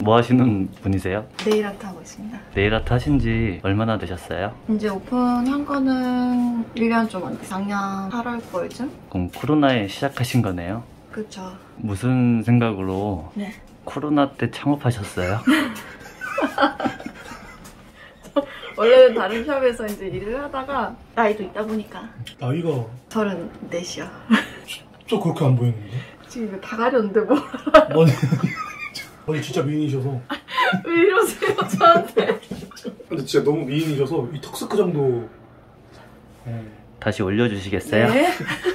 뭐 하시는 분이세요? 네일 아트 하고 있습니다. 네일 아트 하신 지 얼마나 되셨어요? 이제 오픈한 거는 1년 좀 안 돼. 작년 8월쯤? 그럼 코로나에 시작하신 거네요? 그쵸. 무슨 생각으로 네. 코로나 때 창업하셨어요? 원래는 다른 샵에서 이제 일을 하다가 나이도 있다 보니까 나이가 34이요. 진짜 그렇게 안 보였는데? 지금 이거 다 가렸는데 뭐. 아니 진짜 미인이셔서. 왜 이러세요 저한테. 근데 진짜 너무 미인이셔서 이 턱스크 정도. 다시 올려주시겠어요? 네.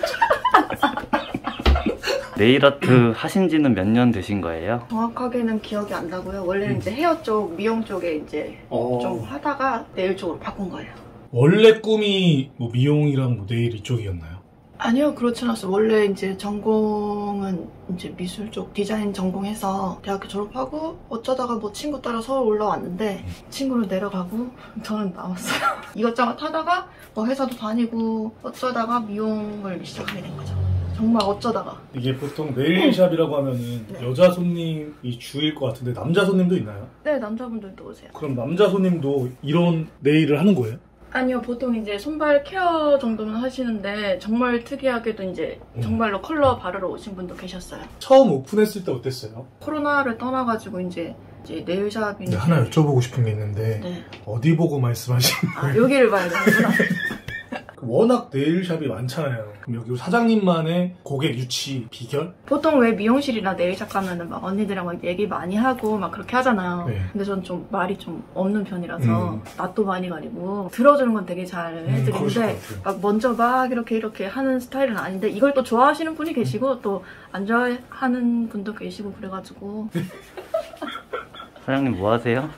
네일 아트 하신 지는 몇 년 되신 거예요? 정확하게는 기억이 안 나고요. 원래는 이제 헤어 쪽, 미용 쪽에 이제 좀 하다가 네일 쪽으로 바꾼 거예요. 원래 꿈이 뭐 미용이랑 뭐 네일 이쪽이었나요? 아니요, 그렇지 않았어요. 원래 이제 전공은 이제 미술 쪽 디자인 전공해서 대학교 졸업하고 어쩌다가 뭐 친구 따라 서울 올라왔는데 친구는 내려가고 저는 남았어요. 이것저것 하다가 뭐 회사도 다니고 어쩌다가 미용을 시작하게 된 거죠. 정말 어쩌다가. 이게 보통 네일샵이라고 하면은 네. 여자 손님이 주일 것 같은데 남자 손님도 있나요? 네, 남자분들도 오세요. 그럼 남자 손님도 이런 네일을 하는 거예요? 아니요, 보통 이제 손발 케어 정도는 하시는데 정말 특이하게도 이제 정말로 컬러 바르러 오신 분도 계셨어요. 처음 오픈했을 때 어땠어요? 코로나를 떠나가지고 이제 네일샵이 네, 하나 여쭤보고 싶은 게 있는데 네. 어디 보고 말씀하시는 거예요? 아, 여기를 봐야 되는구나. 워낙 네일샵이 많잖아요. 그럼 여기 사장님만의 고객 유치 비결? 보통 왜 미용실이나 네일샵 가면은 막 언니들이랑 막 얘기 많이 하고 막 그렇게 하잖아요. 네. 근데 전 좀 말이 좀 없는 편이라서 낯도 많이 가리고 들어주는 건 되게 잘 해드리는데 막 먼저 막 이렇게 하는 스타일은 아닌데 이걸 또 좋아하시는 분이 계시고 또 안 좋아하는 분도 계시고 그래가지고. 사장님 뭐 하세요?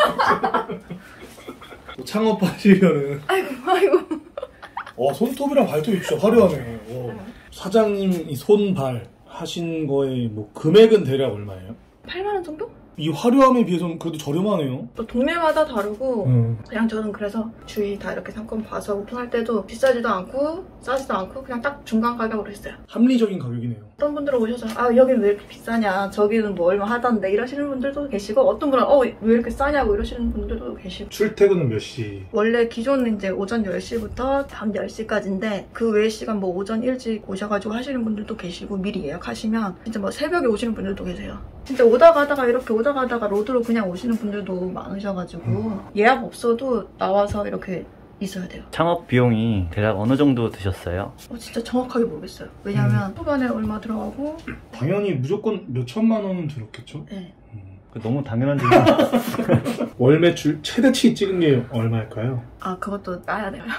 창업하시면은 아이고. 손톱이랑 발톱이 진짜 화려하네요. 사장님 이 손발 하신 거에 뭐 금액은 대략 얼마예요? 8만 원 정도? 이 화려함에 비해서는 그래도 저렴하네요. 또 동네마다 다르고 그냥 저는 그래서 주위 다 이렇게 상권 봐서 오픈할 때도 비싸지도 않고 싸지도 않고 그냥 딱 중간 가격으로 했어요. 합리적인 가격이네요. 어떤 분들은 오셔서 아 여기는 왜 이렇게 비싸냐, 저기는 뭐 얼마 하던데 이러시는 분들도 계시고 어떤 분은 왜 이렇게 싸냐고 이러시는 분들도 계시고. 출퇴근은 몇 시? 원래 기존은 이제 오전 10시부터 밤 10시까지인데 그 외의 시간 뭐 오전 일찍 오셔가지고 하시는 분들도 계시고 미리 예약하시면 진짜 뭐 새벽에 오시는 분들도 계세요. 진짜 오다 가다가 로드로 그냥 오시는 분들도 많으셔가지고 예약 없어도 나와서 이렇게 있어야 돼요. 창업 비용이 대략 어느 정도 드셨어요? 진짜 정확하게 모르겠어요. 왜냐면 초반에 얼마 들어가고 당연히 무조건 몇 천만 원은 들었겠죠? 네. 너무 당연한 질문. 월 매출 최대치 찍은 게 얼마일까요? 아 그것도 따야 돼요.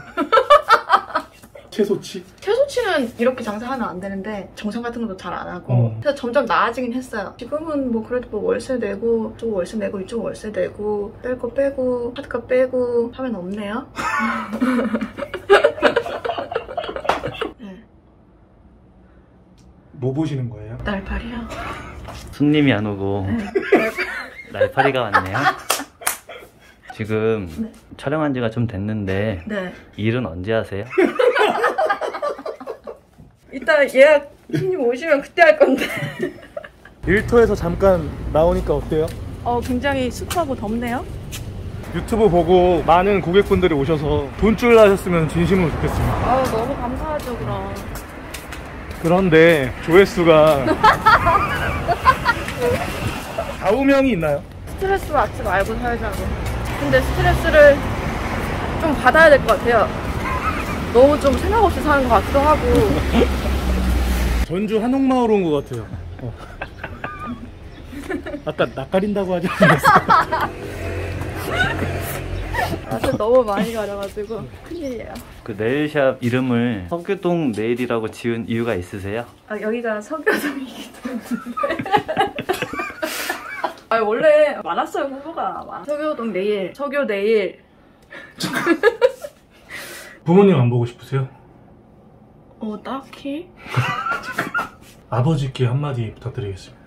최소치? 최소치는 이렇게 장사하면 안 되는데 정산 같은 것도 잘 안 하고 그래서 점점 나아지긴 했어요. 지금은 뭐 그래도 뭐 월세 내고 이쪽 월세 내고 이쪽 월세 내고 뺄 거 빼고 카드값 빼고 하면 없네요. 네. 뭐 보시는 거예요? 날파리요. 손님이 안 오고 날파리가 왔네요. 지금 네. 촬영한 지가 좀 됐는데 네. 일은 언제 하세요? 이따 예약 손님 오시면 그때 할 건데. 일터에서 잠깐 나오니까 어때요? 굉장히 습하고 덥네요. 유튜브 보고 많은 고객분들이 오셔서 돈줄 나셨으면 진심으로 좋겠습니다. 너무 감사하죠 그럼. 그런데 조회수가 4, 5명이 있나요? 스트레스 받지 말고 살자고. 근데 스트레스를 좀 받아야 될 것 같아요. 너무 좀 생각 없이 사는 것 같기도 하고. 전주 한옥마을 온 것 같아요. 아까 낯가린다고 하지 않았어요? 낯을 너무 많이 가려가지고 큰일이에요. 그 네일샵 이름을 석유동 네일이라고 지은 이유가 있으세요? 여기가 석유동이기 때문에. 원래 많았어요 후보가. 석유동 네일, 석유 네일. 부모님 안 보고 싶으세요? 딱히? 아버지께 한마디 부탁드리겠습니다.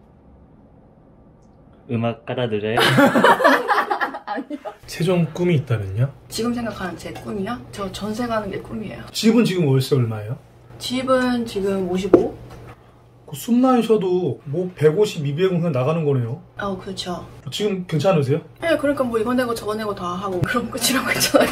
음악 깔아드려요? 아니요. 최종 꿈이 있다면요? 지금 생각하는 제 꿈이요? 저 전세 가는 게 꿈이에요. 집은 지금 월세 얼마예요? 집은 지금 55? 숨 나이셔도 뭐 150, 200은 그냥 나가는 거네요. 그렇죠. 지금 괜찮으세요? 네, 그러니까 뭐 이거 내고 저거 내고 다 하고 그럼 끝이라고 했잖아요.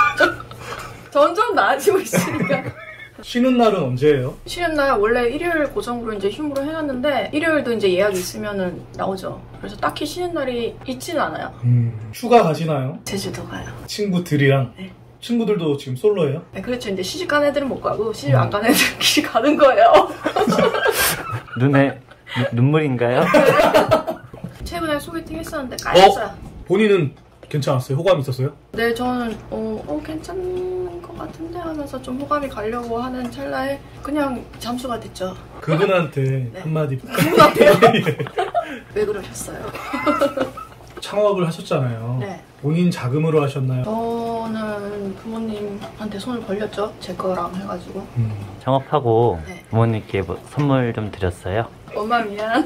점점 나아지고 있으니까. 쉬는 날은 언제예요? 쉬는 날 원래 일요일 고정으로 이제 휴무로 해놨는데 일요일도 이제 예약이 있으면은 나오죠. 그래서 딱히 쉬는 날이 있지는 않아요. 휴가 가시나요? 제주도 가요. 친구들이랑? 네. 친구들도 지금 솔로예요? 네, 그렇죠. 이제 시집 간 애들은 못 가고 시집 안 간 애들끼리 가는 거예요. 눈에 눈물인가요? 최근에 소개팅 했었는데 까였어요. 본인은 괜찮았어요? 호감이 있었어요? 네, 저는 괜찮은 것 같은데 하면서 좀 호감이 가려고 하는 찰나에 그냥 잠수가 됐죠. 그분한테 네. 한마디. 그분한테요? 왜 그러셨어요? 창업을 하셨잖아요. 네. 본인 자금으로 하셨나요? 저는 부모님한테 손을 벌렸죠. 제 거랑 해가지고. 창업하고 네. 부모님께 뭐 선물 좀 드렸어요? 엄마 미안.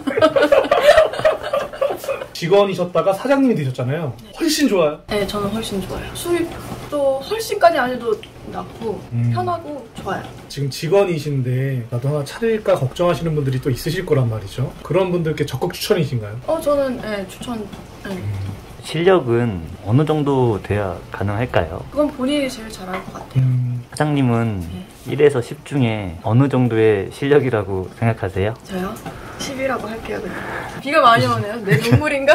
직원이셨다가 사장님이 되셨잖아요. 훨씬 좋아요. 네, 저는 훨씬 좋아요. 수입도 훨씬까지 안 해도 낮고 편하고 좋아요. 지금 직원이신데 나도 하나 차릴까 걱정하시는 분들이 또 있으실 거란 말이죠. 그런 분들께 적극 추천이신가요? 저는 추천. 네. 실력은 어느 정도 돼야 가능할까요? 그건 본인이 제일 잘할 것 같아요. 사장님은 네. 1에서 10 중에 어느 정도의 실력이라고 생각하세요? 저요? 10이라고 할게요, 그냥. 비가 많이 오네요. 내 눈물인가?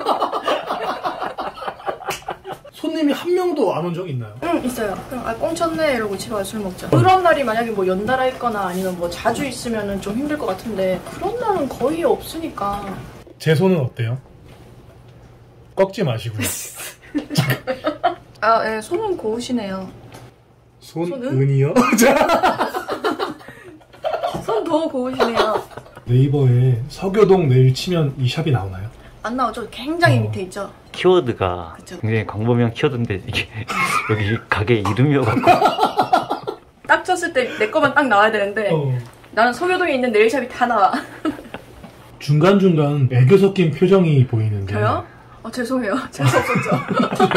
손님이 한 명도 안 온 적 있나요? 응, 있어요. 그럼 꽁쳤네 이러고 집에 와서 술 먹자. 그런 날이 만약에 뭐 연달아 있거나 아니면 뭐 자주 있으면 좀 힘들 것 같은데 그런 날은 거의 없으니까. 제 손은 어때요? 꺾지 마시고요. 네, 손은 고우시네요. 손은? 손은이요? 손 더 고우시네요. 네이버에 서교동 네일 치면 이 샵이 나오나요? 안 나오죠? 굉장히 밑에 있죠? 키워드가 그쵸. 굉장히 광범위한 키워드인데 이게 여기 가게 이름이어갖고 딱 쳤을 때 내 거만 딱 나와야 되는데 나는 서교동에 있는 네일샵이 다 나와. 중간중간 애교 섞인 표정이 보이는데 저요? 죄송해요. 재수 없었죠.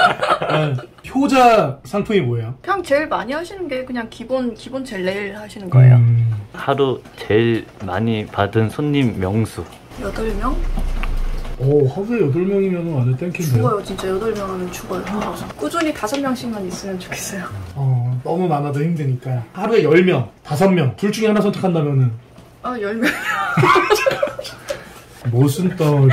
효자 상품이 뭐예요? 그냥 제일 많이 하시는 게 그냥 기본 젤 네일 하시는 거예요. 하루 제일 많이 받은 손님 명수 8명? 오, 하루에 8명이면 완전 땡kin데요? 죽어요. 진짜 8명 하면 죽어요. 꾸준히 5명씩만 있으면 좋겠어요. 너무 많아도 힘드니까 하루에 10명, 5명 둘 중에 하나 선택한다면은 10명. 무슨 떡이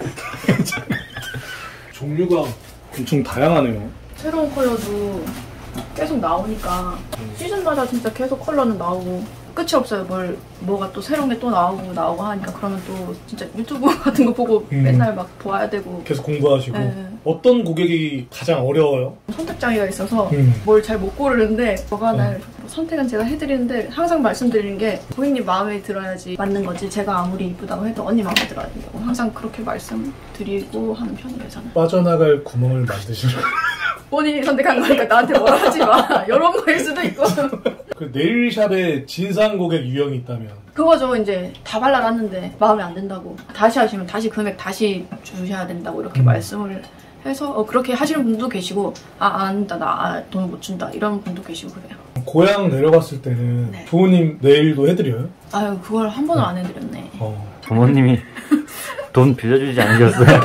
종류가 엄청 다양하네요. 새로운 컬러도 계속 나오니까 시즌마다 진짜 계속 컬러는 나오고 끝이 없어요. 뭐가 또 새로운 게 또 나오고 하니까 그러면 또 진짜 유튜브 같은 거 보고 맨날 막 보아야 되고 계속 공부하시고 네. 어떤 고객이 가장 어려워요? 선택장애가 있어서 뭘 잘 못 고르는데 뭐가 날 선택은 제가 해드리는데 항상 말씀드리는 게 고객님 마음에 들어야지 맞는 거지 제가 아무리 이쁘다고 해도 언니 마음에 들어야 된다고 항상 그렇게 말씀드리고 하는 편이에요. 저는 빠져나갈 구멍을 만드시는 본인이 선택한 거니까 나한테 뭐라 하지 마. 이런 거일 수도 있고. 그 네일샵에 진상 고객 유형이 있다면 그거죠. 이제 다 발라놨는데 마음에 안 든다고 다시 하시면 다시 금액 다시 주셔야 된다고 이렇게 말씀을 해서 그렇게 하시는 분도 계시고 안 된다 나 돈 못 준다 이런 분도 계시고 그래요. 고향 내려갔을 때는 네. 부모님 네일도 해드려요? 아유 그걸 한 번은 안 해드렸네. 부모님이 돈 빌려주지 않으셨어요?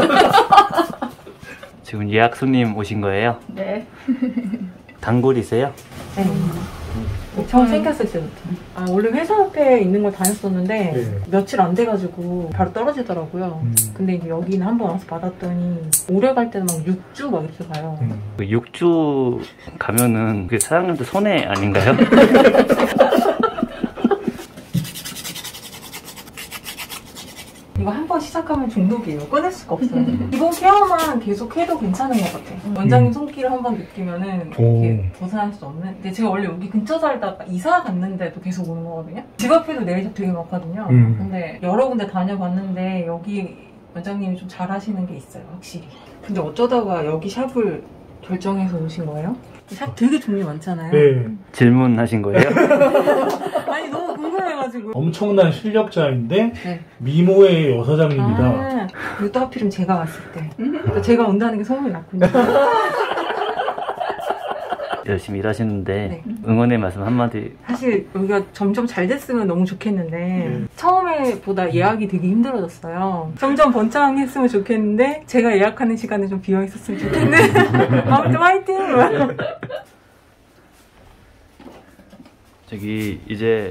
지금 예약 손님 오신 거예요? 네. 단골이세요? 네. 처음 생겼을 때부터. 원래 회사 앞에 있는 걸 다녔었는데 네. 며칠 안 돼가지고 바로 떨어지더라고요. 근데 이제 여기는 한 번 와서 받았더니 오래 갈 때는 막 6주 막 이렇게 가요. 그 6주 가면은 그 사장님들 손해 아닌가요? 이거 한 번 시작하면 중독이에요. 끊을 수가 없어요. 기본 케어만 계속 해도 괜찮은 것 같아요. 원장님 손길을 한 번 느끼면은 이렇게 벗어날 수 없는. 근데 제가 원래 여기 근처 살다가 이사 갔는데도 계속 오는 거거든요. 집 앞에도 네일샵 되게 많거든요. 근데 여러 군데 다녀봤는데 여기 원장님이 좀 잘하시는 게 있어요, 확실히. 근데 어쩌다가 여기 샵을 결정해서 오신 거예요? 샵 되게 종류 많잖아요. 네. 질문하신 거예요? 아니 너무 궁금해가지고. 엄청난 실력자인데 네. 미모의 여사장님이다. 그리고 또 하필이면 제가 왔을 때. 제가 온다는 게 소문이 났군요. 열심히 일하시는데 네. 응원의 말씀 한마디. 사실 여기가 점점 잘 됐으면 너무 좋겠는데 처음에 보다 예약이 되게 힘들어졌어요. 점점 번창했으면 좋겠는데 제가 예약하는 시간에 좀 비어 있었으면 좋겠네. 아무튼 화이팅! 저기 이제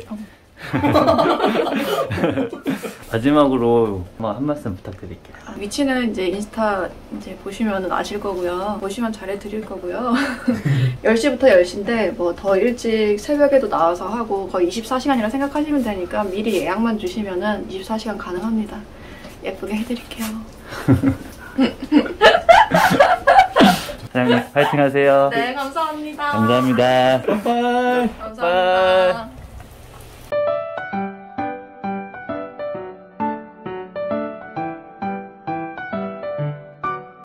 마지막으로 한 말씀 부탁드릴게요. 위치는 이제 인스타 이제 보시면 아실 거고요. 보시면 잘해드릴 거고요. 10시부터 10시인데 뭐 더 일찍 새벽에도 나와서 하고 거의 24시간이라 생각하시면 되니까 미리 예약만 주시면은 24시간 가능합니다. 예쁘게 해드릴게요. 사장님 파이팅 하세요. 네, 감사합니다. 감사합니다. 빠이빠이. 감사합니다.